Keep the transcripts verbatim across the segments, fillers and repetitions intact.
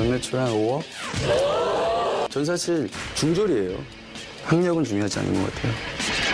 월 매출 한 오억? 전 사실 중졸이에요. 학력은 중요하지 않은 것 같아요.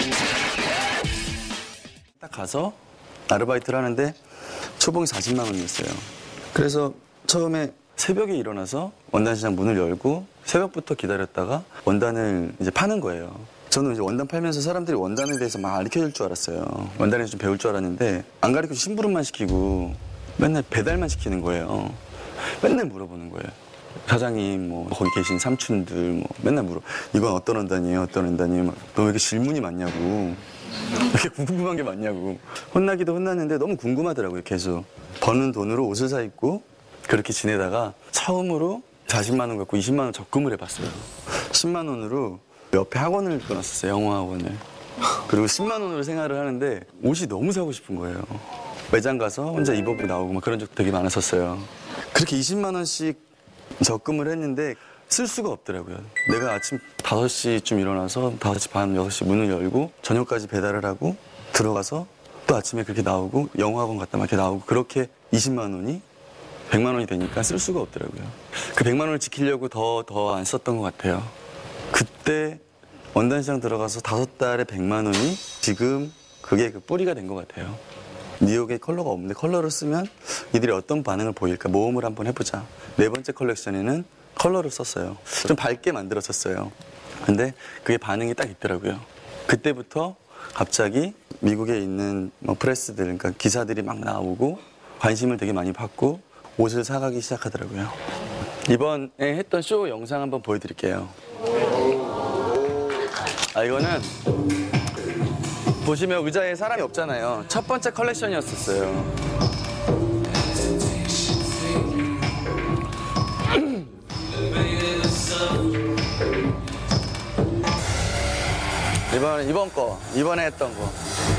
딱 가서 아르바이트를 하는데 초봉이 사십만 원이었어요. 그래서 처음에 새벽에 일어나서 원단 시장 문을 열고 새벽부터 기다렸다가 원단을 이제 파는 거예요. 저는 이제 원단 팔면서 사람들이 원단에 대해서 막 가르쳐 줄 줄 알았어요. 원단에서 좀 배울 줄 알았는데 안 가르쳐 심부름만 시키고 맨날 배달만 시키는 거예요. 맨날 물어보는 거예요. 사장님, 뭐 거기 계신 삼촌들 뭐 맨날 물어. 이건 어떤 원단이에요? 어떤 원단이에요? 너 왜 이렇게 질문이 많냐고. 왜 이렇게 궁금한 게 많냐고. 혼나기도 혼났는데 너무 궁금하더라고요. 계속. 버는 돈으로 옷을 사 입고 그렇게 지내다가 처음으로 사십만 원 갖고 이십만 원 적금을 해봤어요. 십만 원으로 옆에 학원을 끊었었어요. 영어 학원을. 그리고 십만 원으로 생활을 하는데 옷이 너무 사고 싶은 거예요. 매장 가서 혼자 입어보고 나오고 막 그런 적 되게 많았었어요. 그렇게 이십만 원씩 적금을 했는데 쓸 수가 없더라고요. 내가 아침 다섯 시쯤 일어나서 다섯 시 반, 여섯 시 문을 열고 저녁까지 배달을 하고 들어가서 또 아침에 그렇게 나오고 영어 학원 갔다 막 이렇게 나오고 그렇게 이십만 원이 백만 원이 되니까 쓸 수가 없더라고요. 그 백만 원을 지키려고 더, 더 안 썼던 것 같아요. 그때 원단 시장 들어가서 다섯 달에 백만 원이 지금 그게 그 뿌리가 된 것 같아요. 뉴욕에 컬러가 없는데 컬러를 쓰면 이들이 어떤 반응을 보일까 모험을 한번 해보자. 네 번째 컬렉션에는 컬러를 썼어요. 좀 밝게 만들었었어요. 근데 그게 반응이 딱 있더라고요. 그때부터 갑자기 미국에 있는 뭐 프레스들, 그러니까 기사들이 막 나오고 관심을 되게 많이 받고 옷을 사가기 시작하더라고요. 이번에 했던 쇼 영상 한번 보여드릴게요. 아, 이거는 보시면 의자에 사람이 없잖아요. 첫 번째 컬렉션이었었어요. 이번, 이번 거, 이번에 했던 거.